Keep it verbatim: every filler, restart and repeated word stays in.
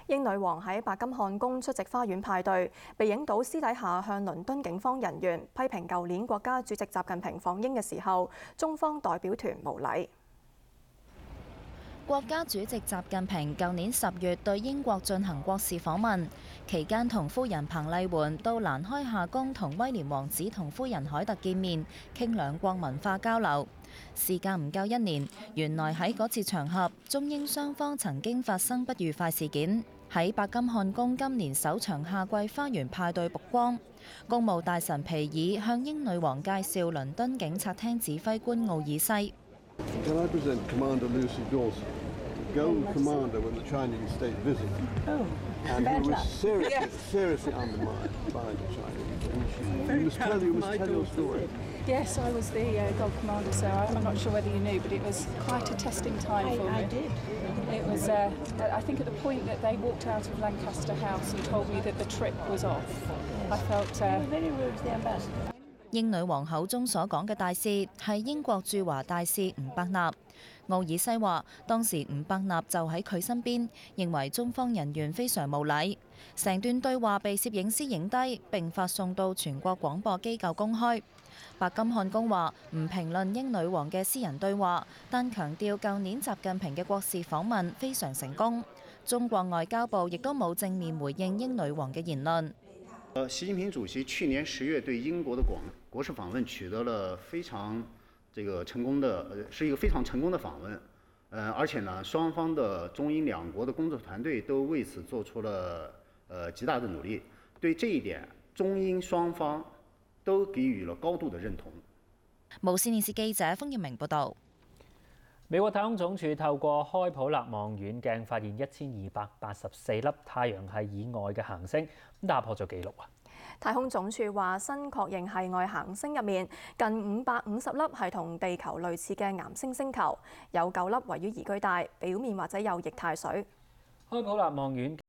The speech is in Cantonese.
英女王喺白金漢宮出席花園派對，被影到私底下向倫敦警方人員批評舊年國家主席習近平訪英嘅時候，中方代表團無禮。 國家主席習近平舊年十月對英國進行國事訪問，期間同夫人彭麗媛到蘭開夏宮同威廉王子同夫人凱特見面，傾兩國文化交流。時間唔夠一年，原來喺嗰次場合，中英雙方曾經發生不愉快事件。喺白金漢宮今年首場夏季花園派對曝光，公務大臣皮爾向英女王介紹倫敦警察廳指揮官奧爾西。 Can I present Commander Lucy Dawson, Gold Commander when the Chinese state visited, oh, and he was seriously, yes. seriously undermined by the Chinese. And you must tell, you must tell your story. Yes, I was the uh, Gold Commander, so I'm not sure whether you knew, but it was quite a testing time I, for me. I did. It was, uh, I think, at the point that they walked out of Lancaster House and told me that the trip was off. I felt. Uh, they were very rude to the ambassador. 英女王口中所講嘅大使係英國駐華大使吳伯納。奧爾西話：當時吳伯納就喺佢身邊，認為中方人員非常無禮。成段對話被攝影師影低並發送到全國廣播機構公開。白金漢宮話唔評論英女王嘅私人對話，但強調舊年習近平嘅國事訪問非常成功。中國外交部亦都冇正面回應英女王嘅言論。 呃，習近平主席去年十月對英國的廣國事訪問取得了非常這個成功的，呃，是一個非常成功的訪問。呃，而且呢，雙方的中英兩國的工作團隊都為此做出了呃極大的努力。對這一點，中英雙方都給予了高度的認同。 無線電視記者封耀明報導。 美國太空總署透過開普勒望遠鏡發現一千二百八十四粒太陽系以外嘅行星，咁打破咗紀錄啊！ 太空總署話，新確認系外行星入面，近五百五十粒係同地球類似嘅岩星星球，有九粒位於宜居帶，表面或者有液態水。 開普勒望遠